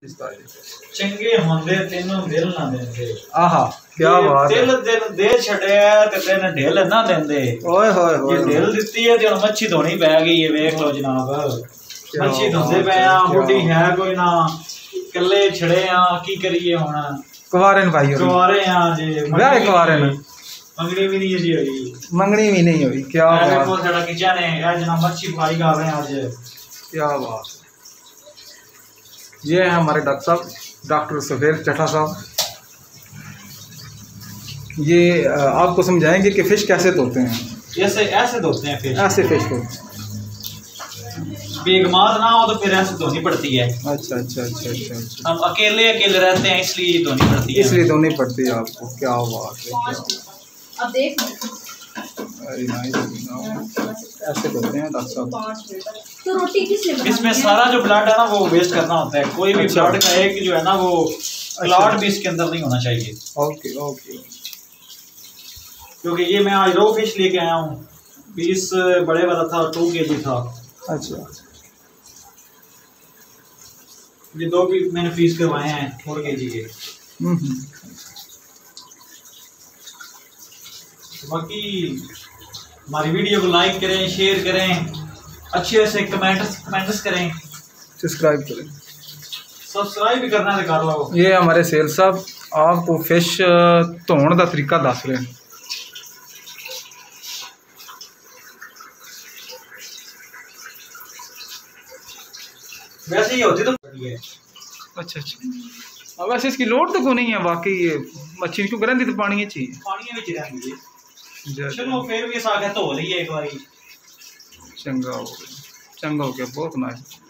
चंगे होंदे तेनों दिल ना देंदे। आहा क्या बात है। दिल दे छड़िया ते तेन ढिल ना देंदे। ओए होए होए ढिल दित्ती है ते हुण मच्छी धोनी पै गई है। वेख लो जनाब मच्छी धोंदे पे आ बुढ़ी है कोई ना कल्ले छड़े आ की करिए हुण कुवारे भाई कुवारे आ जी ब्याह कुवारे मंगनी भी नहीं जी हुई मंगनी भी नहीं हुई। क्या बात है। साडा किचन है ए जनाब मच्छी फ्राई कर रहे हैं आज। क्या बात है। ये है हमारे डॉक्टर साहब डॉक्टर सुफेर चट्टा साहब। ये आपको समझाएंगे कि फ़िश कैसे धोते हैं। ऐसे धोते हैं फिश। ऐसे फ़िश को बेगमात ना हो तो फिर ऐसे धोनी पड़ती है। अच्छा अच्छा अच्छा अच्छा अच्छा। हम अकेले रहते हैं इसलिए धोनी पड़ती है। इसलिए धोनी पड़ती है आपको। क्या बात है। अब देख ऐसे धोते हैं डॉक्टर साहब। तो रोटी किसने इसमें सारा जो ब्लड है ना वो वेस्ट करना होता है। कोई भी ब्लड का एक जो है ना वो क्लॉट भी इसके अंदर नहीं होना चाहिए। Okay okay. क्योंकि ये मैं आज रो फिश लेके आया हूँ। पीस बड़े वाला था 2 kg था। अच्छा ये 2 पीस मैंने पीस करवाए हैं 4 kg के। बाकी हमारी वीडियो को लाइक करें शेयर करें अच्छे से कमेंट्स करें सब्सक्राइब भी करना कर लो। ये हमारे सेल साहब आपको फिश धोने का तरीका दस रहे हैं। वैसे ही होती तो अच्छा अच्छा। वैसे इसकी लोड तो कोई नहीं है। बाकी ये मच्छी क्यों रहती तो पानी चाहिए पानी में रहती है। चलो फिर भी साग धो ली एक बारी। चंगा हो गया बहुत नाइस।